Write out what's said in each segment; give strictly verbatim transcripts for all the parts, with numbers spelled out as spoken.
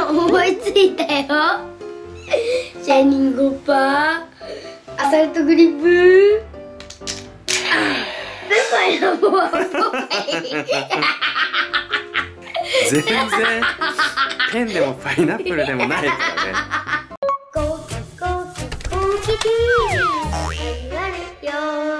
思いついたよ。シャイニングホッパー、アサルトグリップ、ペパイのボアボ全然ペンでもパイナップルでもないからね。 コーキコーキコーキティーやるよ。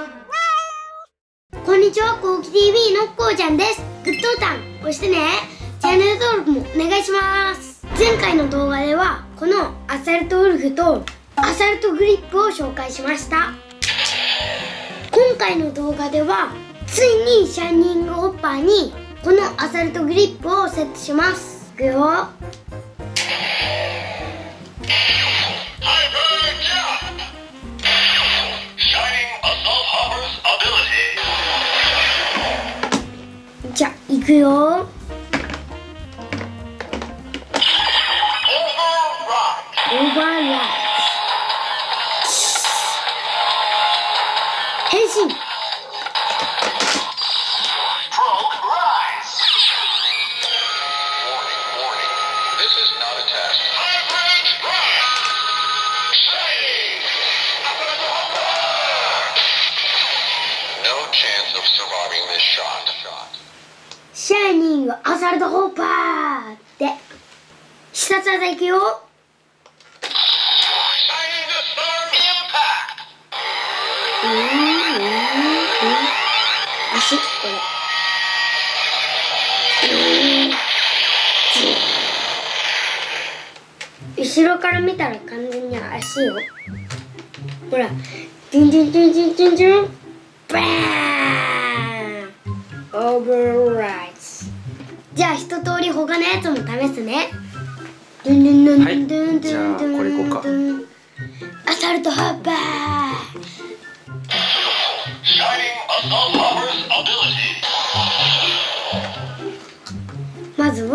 こんにちは、コウキ ティーブイ のこうちゃんです。グッドボタン押してね。チャンネル登録もお願いします。前回の動画ではこのアサルトウルフとアサルトグリップを紹介しました。今回の動画ではついにシャイニングホッパーにこのアサルトグリップをセットします。いくよ。じゃあいくよ。オーバーライズ変身。シャイニングアサルトホッパーで必殺技いくよ。うんうんうん、足これ、うん、後ろから見たら完全に足よ。ほら、ジュンジュンジュンジュンジュンジュン、バーン、オーバーライズ。じゃあ一通り他のやつも試すね。ドゥンドゥンドゥンドゥンドゥンドゥンドゥン、じゃあこれいこうか。アサルトホッパー。まず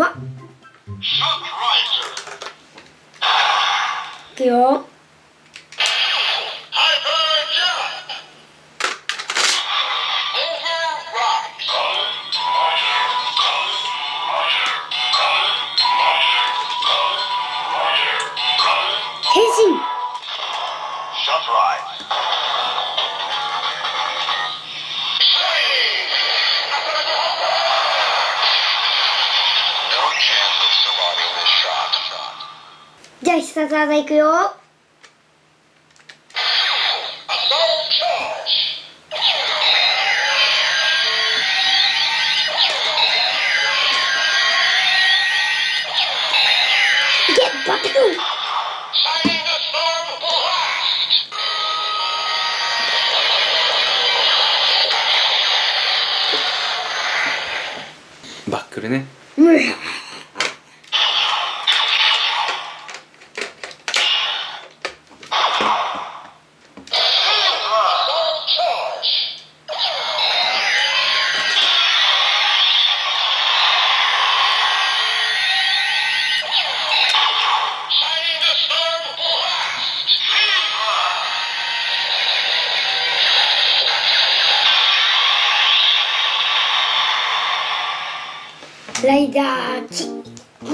はいくよ。変身。じゃあ必殺技いくよ。いけ、バック。 バックルね。 うん。ライダーキック。 フ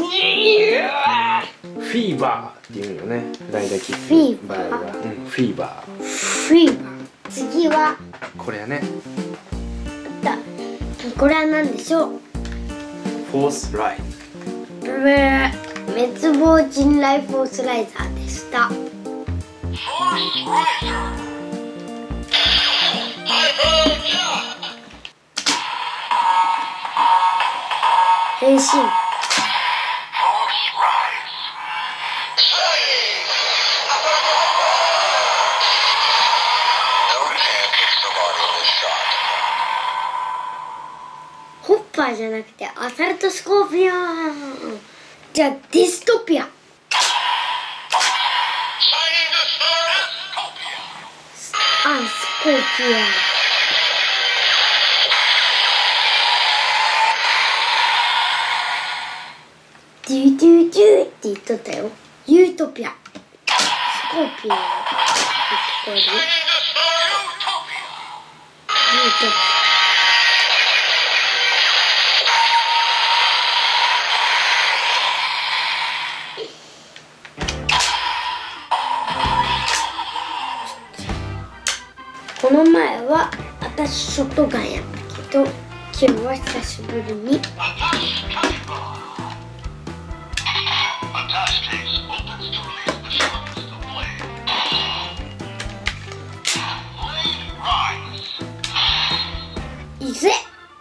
ィーバーっていうよね。ライダーキック。 フィーバー。 うん、フィーバー。 フィーバー。次はこれやね。 だ。これは何でしょう。 フォースライブー、滅亡人雷フォースライザーでした。変身。ホッパーじゃなくてアサルトスコーピオン。じゃあディストピア。あ、スコーピオン。デュデュデュって言っとったよ。ユートピア。スコーピオン。聞こえる？ユートピア。 の前は私ショットガンやったけど、今日は久しぶりにいぜ。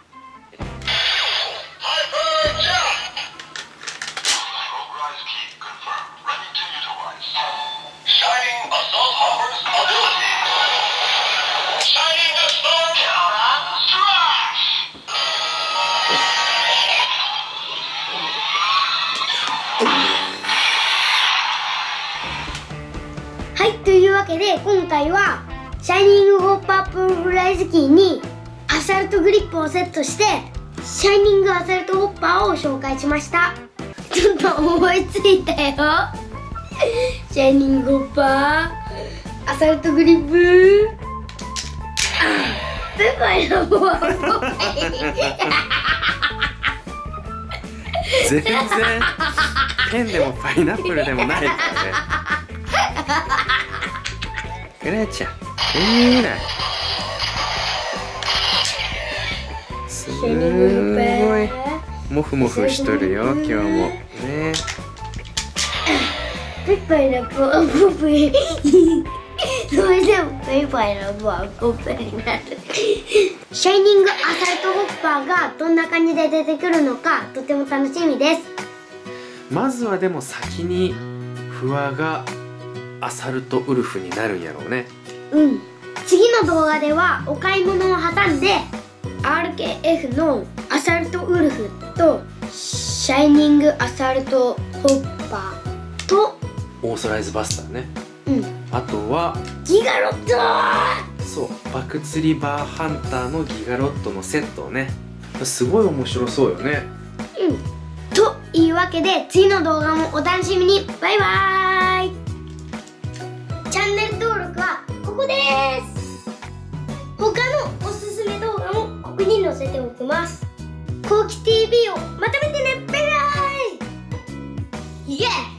はい、というわけで今回はシャイニングホッパープールフライズキーにアサルトグリップをセットしてシャイニングアサルトホッパーを紹介しました。ちょっと思いついたよ。シャイニングホッパー、アサルトグリップ、ペパイの方は全然ペンでもパイナップルでもないからね。クレちゃん、いいな。すごいモフモフしとるよ今日もね。 ペパイの方はポップそれでもペパイの方はポップになる。シャイニングアサルトホッパーがどんな感じで出てくるのかとても楽しみです。 まずはでも先にフワがアサルトウルフになるんやろうね。 うん。次の動画ではお買い物を挟んで アールケーエフ のアサルトウルフとシャイニングアサルトホッパーとオーソライズバスターね。 うん。 あとはギガロット。 そう、バク釣りバーハンターのギガロットのセットをね。すごい面白そうよね。 うん。というわけで次の動画もお楽しみに。バイバーイ。チャンネル登録はここです。他のおすすめ動画もここに載せておきます。こうき ティーブイ をまとめてね。バイバーイ。イエーイ。